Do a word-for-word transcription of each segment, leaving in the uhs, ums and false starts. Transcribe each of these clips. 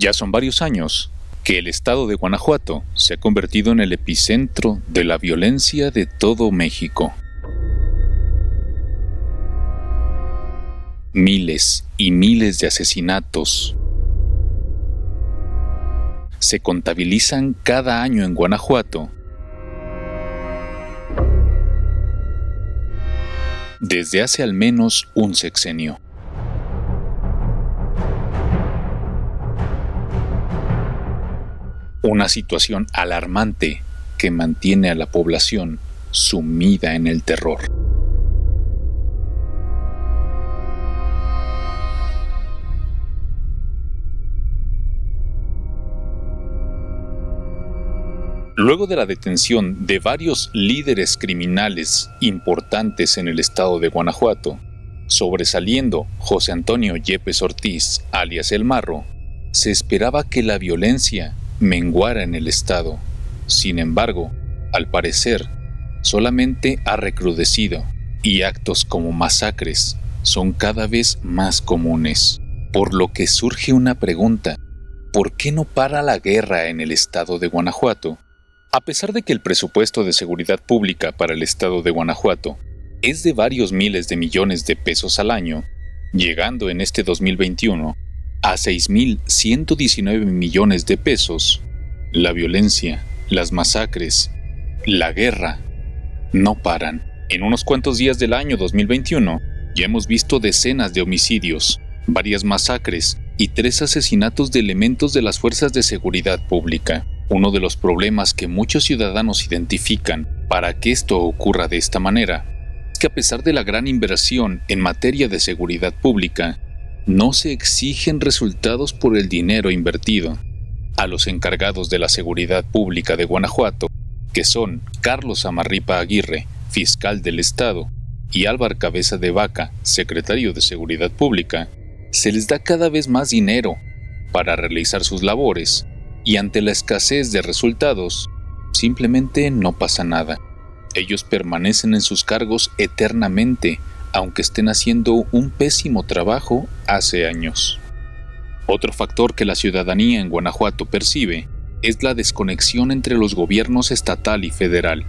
Ya son varios años que el estado de Guanajuato se ha convertido en el epicentro de la violencia de todo México. Miles y miles de asesinatos se contabilizan cada año en Guanajuato, desde hace al menos un sexenio. Una situación alarmante que mantiene a la población sumida en el terror. Luego de la detención de varios líderes criminales importantes en el estado de Guanajuato, sobresaliendo José Antonio Yepes Ortiz, alias El Marro, se esperaba que la violencia menguara en el estado. Sin embargo, al parecer, solamente ha recrudecido y actos como masacres son cada vez más comunes. Por lo que surge una pregunta: ¿por qué no para la guerra en el estado de Guanajuato? A pesar de que el presupuesto de seguridad pública para el estado de Guanajuato es de varios miles de millones de pesos al año, llegando en este dos mil veintiuno a seis mil ciento diecinueve millones de pesos, la violencia, las masacres, la guerra, no paran. En unos cuantos días del año dos mil veintiuno, ya hemos visto decenas de homicidios, varias masacres y tres asesinatos de elementos de las fuerzas de seguridad pública. Uno de los problemas que muchos ciudadanos identifican para que esto ocurra de esta manera es que a pesar de la gran inversión en materia de seguridad pública, no se exigen resultados por el dinero invertido. A los encargados de la seguridad pública de Guanajuato, que son Carlos Amarripa Aguirre, fiscal del estado, y Álvar Cabeza de Vaca, secretario de Seguridad Pública, se les da cada vez más dinero para realizar sus labores, y ante la escasez de resultados, simplemente no pasa nada. Ellos permanecen en sus cargos eternamente, aunque estén haciendo un pésimo trabajo hace años. Otro factor que la ciudadanía en Guanajuato percibe es la desconexión entre los gobiernos estatal y federal.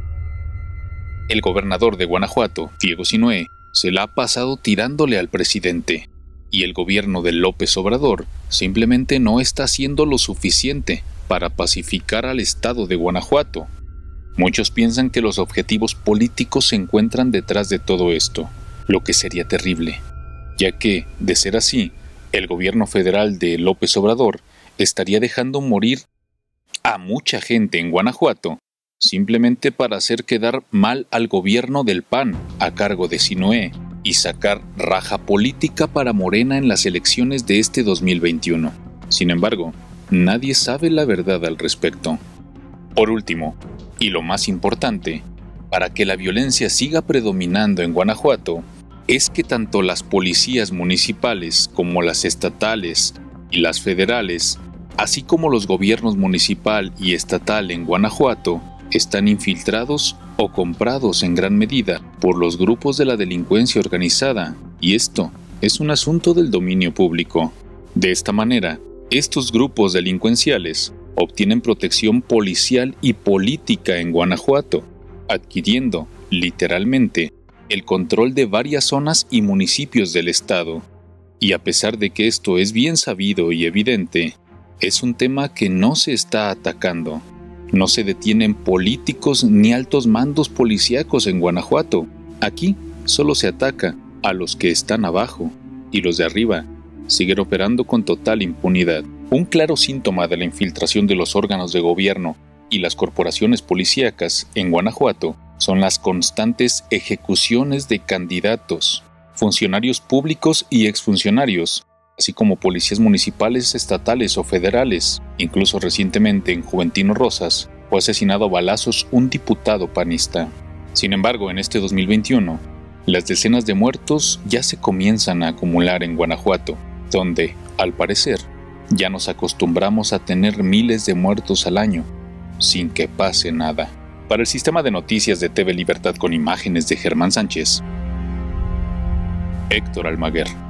El gobernador de Guanajuato, Diego Sinúe, se la ha pasado tirándole al presidente, y el gobierno de López Obrador simplemente no está haciendo lo suficiente para pacificar al estado de Guanajuato. Muchos piensan que los objetivos políticos se encuentran detrás de todo esto, lo que sería terrible, ya que, de ser así, el gobierno federal de López Obrador estaría dejando morir a mucha gente en Guanajuato simplemente para hacer quedar mal al gobierno del P A N a cargo de Sinúe y sacar raja política para Morena en las elecciones de este dos mil veintiuno. Sin embargo, nadie sabe la verdad al respecto. Por último, y lo más importante, para que la violencia siga predominando en Guanajuato, es que tanto las policías municipales como las estatales y las federales, así como los gobiernos municipal y estatal en Guanajuato, están infiltrados o comprados en gran medida por los grupos de la delincuencia organizada, y esto es un asunto del dominio público. De esta manera, estos grupos delincuenciales obtienen protección policial y política en Guanajuato, adquiriendo, literalmente, el control de varias zonas y municipios del estado. Y a pesar de que esto es bien sabido y evidente, es un tema que no se está atacando. No se detienen políticos ni altos mandos policíacos en Guanajuato. Aquí solo se ataca a los que están abajo, y los de arriba siguen operando con total impunidad. Un claro síntoma de la infiltración de los órganos de gobierno y las corporaciones policíacas en Guanajuato son las constantes ejecuciones de candidatos, funcionarios públicos y exfuncionarios, así como policías municipales, estatales o federales. Incluso recientemente en Juventino Rosas fue asesinado a balazos un diputado panista. Sin embargo, en este dos mil veintiuno, las decenas de muertos ya se comienzan a acumular en Guanajuato, donde, al parecer, ya nos acostumbramos a tener miles de muertos al año, sin que pase nada. Para el sistema de noticias de T V Libertad con imágenes de Germán Sánchez, Héctor Almaguer.